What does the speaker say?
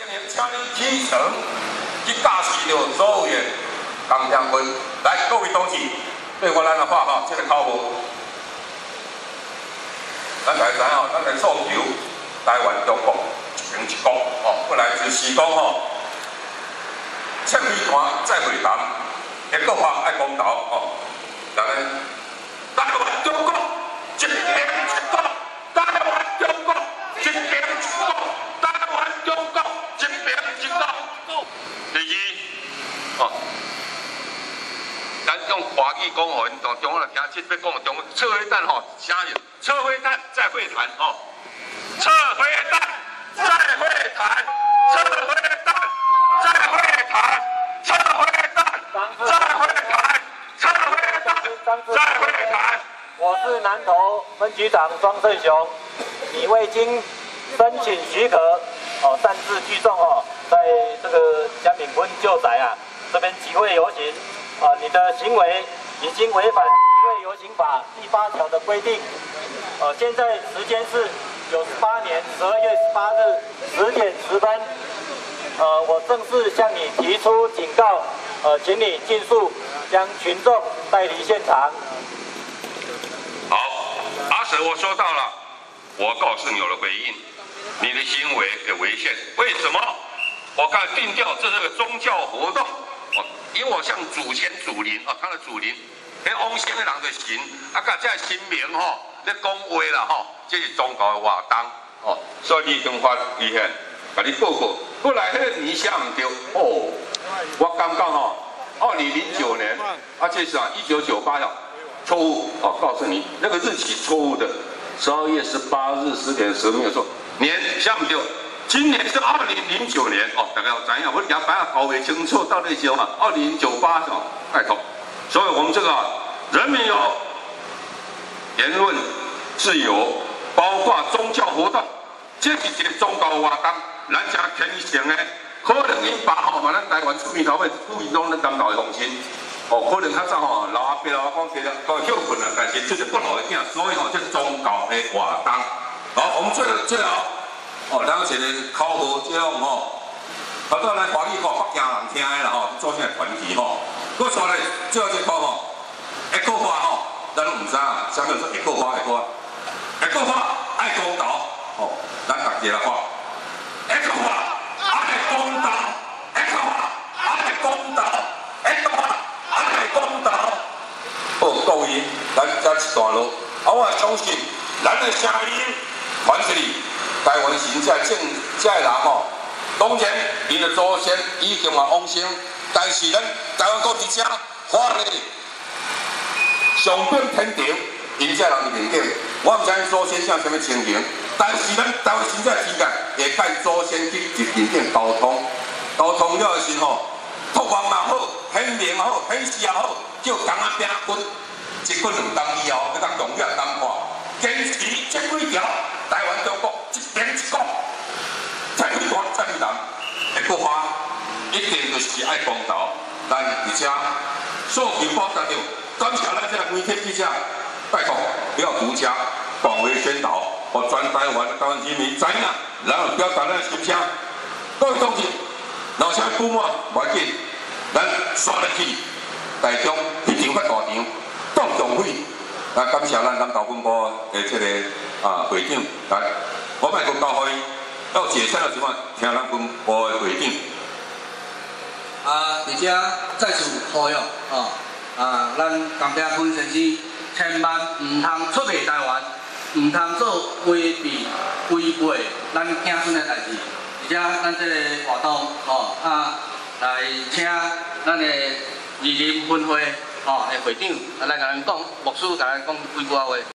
经营，请你起床去驾驶着所有的工程分。来，各位同志，对我咱的话吼，这个口号，咱来知吼，咱来诉求台湾中国一边一国哦。过来就是讲吼，切开盘再回谈，一个话爱公道哦。咱咧，台湾中国一边一国，台湾中国一边一国，台湾中国一边一国。第二，哦。 咱用华语讲吼，因当中我听即要讲中撤回弹吼，啥意？撤回弹再会谈哦，撤回弹再会谈，撤回弹再会谈，撤回弹再会谈，撤回弹再会谈。 我是南投分局长庄胜雄，你未经申请许可擅自聚众在这个嘉炳坤旧宅这边集会游行。 你的行为已经违反集会游行法第8条的规定。现在时间是98年12月18日10点10分。我正式向你提出警告，请你尽速将群众带离现场。 好，阿婶，我说到了，我告诉你有了回应，你的行为给违宪，为什么？我刚才定调这是个宗教活动。 因为我向祖先祖灵他的祖灵，迄往生的人的神，甲这神明咧讲话啦这是宗教的活动所以你跟法危险，甲你报告。过来迄个年写唔对我感觉2009年这是1998错误告诉你那个日期错误的，12月18日10点10分没有错，年写唔对。 今年是2009年大家有知影？我也摆搞不清楚到底是2098拜托。所以我们这个人民有言论自由，包括宗教活动，这是一个宗教活动，咱正虔诚的，可能因爸嘛，咱台湾出面头尾故意拢咱南投的乡亲，可能较早老阿伯老阿公其实都休困了，但是就是不老的囝，所以这是宗教的活动。好，我们最后。 咱有一个口号，这种头拄咱华语较惊人听的啦做啥团体搁出来最后一个口号，一个话咱拢唔知啊，啥叫做一个话？一个话爱公道咱大家来发，一个话爱公道，一个话爱公道，一个话爱公道。好，各位，咱这一段路，我也相信咱的声音传出去。 台湾神这人当然因的祖先已经往生，但是咱台湾国伫遮法律上顶天庭，因这人的面顶，我唔知因祖先啥物情形，但是咱台湾神之间会甲祖先去面顶沟通，沟通了的时托王嘛好，显灵也好，显事也好，叫工仔拼棍，一棍2当以后，要当重要当看，坚持这几条，台湾中国。 一边一国，才会国才会人。一个话，一定就是爱公道。咱而且诉求表达着，感谢咱这个媒体记者，拜托不要独家广为宣导，和全台湾人民知影，然后表达咱的心声。各位同志，有啥不满无要紧，咱刷入去台中一场发大场，当众会。感谢咱南投分部的这个会长来。 我卖公交会要解散的情况，听咱分部的会长。 而且在此呼吁咱江炳坤先生千万唔通出卖台湾，唔通做违背违背咱子孙的代志。而且咱这个活动来请咱的二林分会的会长来甲咱讲，牧师甲咱讲几句话。